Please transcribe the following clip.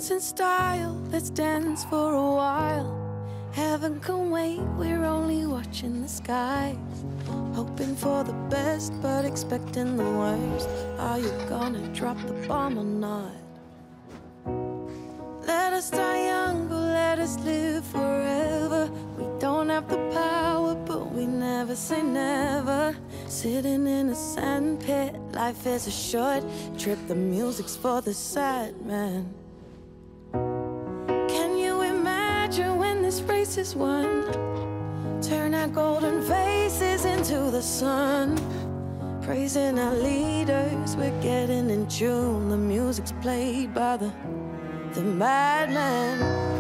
dance in style, let's dance for a while. Heaven can wait, we're only watching the skies. Hoping for the best, but expecting the worst. Are you gonna drop the bomb or not? Let us die young, but let us live forever. We don't have the power, but we never say never. Sitting in a sandpit, life is a short trip. The music's for the sad man. Can you imagine when this race is won? Turn our golden faces into the sun. Praising our leaders, we're getting in tune. The music's played by the madman.